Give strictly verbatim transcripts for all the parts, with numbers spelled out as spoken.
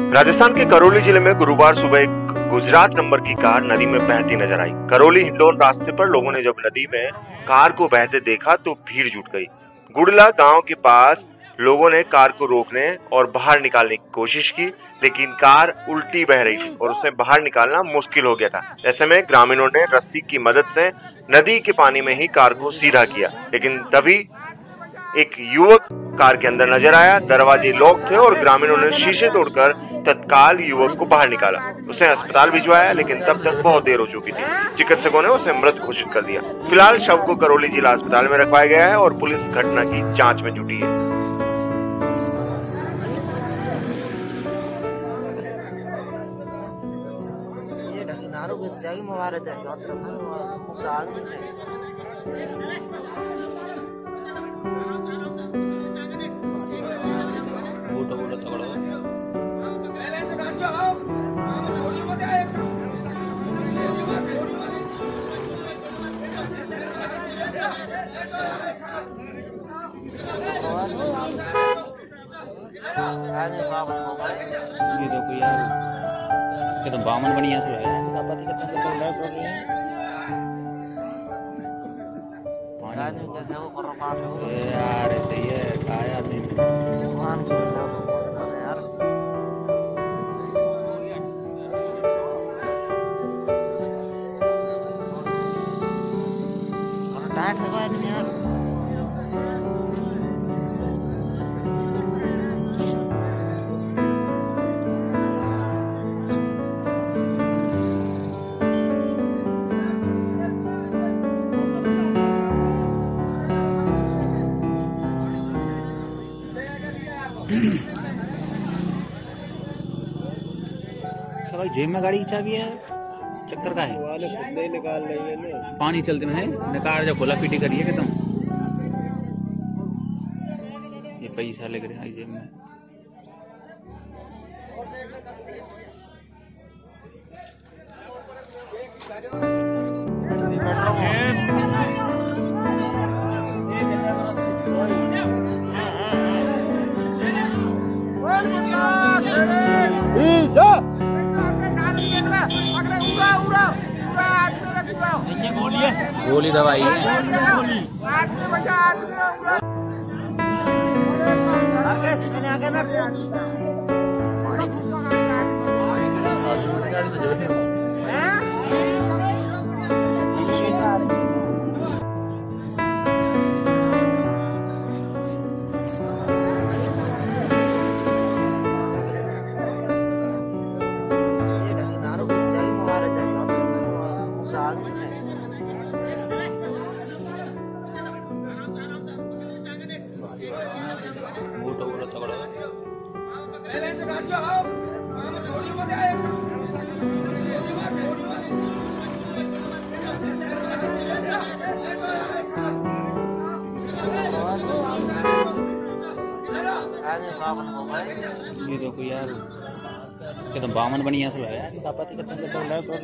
राजस्थान के करौली जिले में गुरुवार सुबह एक गुजरात नंबर की कार नदी में बहती नजर आई। करौली हिंडौन रास्ते पर लोगों ने जब नदी में कार को बहते देखा तो भीड़ जुट गई। गुड़ला गांव के पास लोगों ने कार को रोकने और बाहर निकालने की कोशिश की, लेकिन कार उल्टी बह रही थी और उसे बाहर निकालना मुश्किल हो गया था। ऐसे में ग्रामीणों ने रस्सी की मदद से नदी के पानी में ही कार को सीधा किया, लेकिन तभी एक युवक कार के अंदर नजर आया। दरवाजे लॉक थे और ग्रामीणों ने शीशे तोड़कर तत्काल युवक को बाहर निकाला। उसे अस्पताल भिजवाया, लेकिन तब तक बहुत देर हो चुकी थी। चिकित्सकों ने उसे मृत घोषित कर दिया। फिलहाल शव को करौली जिला अस्पताल में रखवाया गया है और पुलिस घटना की जांच में जुटी है। ये देखो यार, ये तो बामन बढ़िया से है। पति का तो कर रहा है पानी में कैसे वो कर रहा है यार। ऐसे ही है आया आदमी भगवान को बोलता है यार। और टाइट है आदमी यार। भाई जेब में गाड़ी की चाबी है, चक्कर का है वाले खुद नहीं निकाल रही है ना। पानी चलते में है निकाल, जब खोला पीटी करिए कि तुम ये पैसा लग रहा है जेब में। गोली दवाई है। ये देखो यार, ये तो बामन बढ़िया से लगा यार। पति का तो कर रहा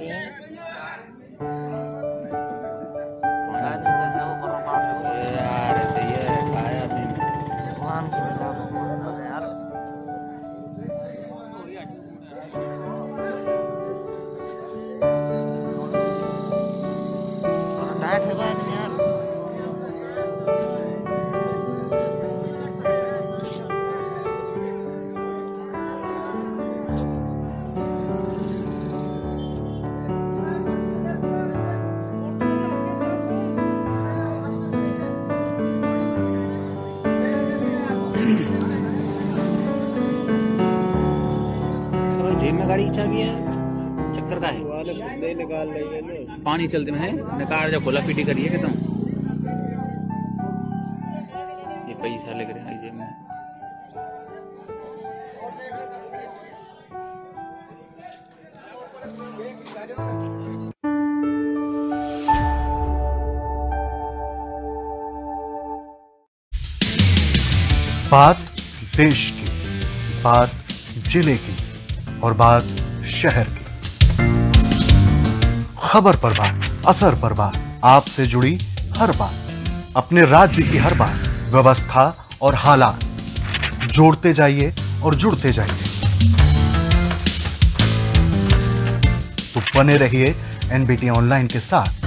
है यार। ऐसे ही है आया आदमी भगवान को बोलता है यार। और टाइट है आदमी यार। जेब में गाड़ी की चाबी है, चक्कर का है वाले खुद नहीं निकाल रही है ना। पानी चलते में है निकाल, जब खोला पीटी करिए कि तुम ये पैसा लग रहा है जेब में। बात देश की, बात जिले की और बात शहर की। खबर पर बात, असर पर बात, आपसे जुड़ी हर बात, अपने राज्य की हर बात, व्यवस्था और हालात। जोड़ते जाइए और जुड़ते जाइए। बने रहिए एनबीटी ऑनलाइन के साथ।